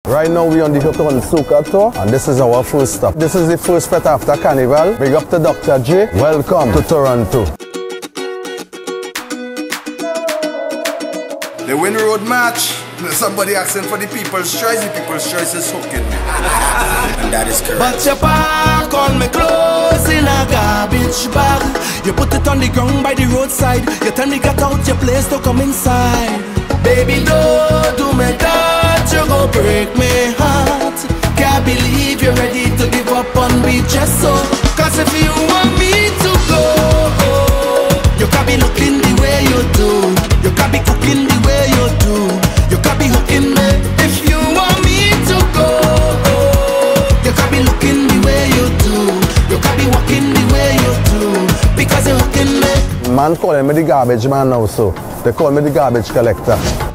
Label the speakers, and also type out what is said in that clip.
Speaker 1: Right now we on the Soca tour, and this is our first stop. This is the first fete after Carnival. Big up to Dr. J. Welcome to Toronto.
Speaker 2: The Win Road match. Somebody asking for the People's Choice. The People's Choice is hooking me. And that is correct.
Speaker 3: But your pack all my clothes in a garbage bag. You put it on the ground by the roadside. You tell me get out your place to come inside. Baby, don't do me that. You go break my heart. Can't believe you're ready to give up on me just so. Cause if you want me to go, you can't be looking the way you do. You can't be cooking the way you do. You can't be hooking me. If you want me to go, you can't be looking the way you do. You can't be walking the way you do. Because you're hooking me.
Speaker 1: Man calling me the garbage man now, so they call me the garbage collector.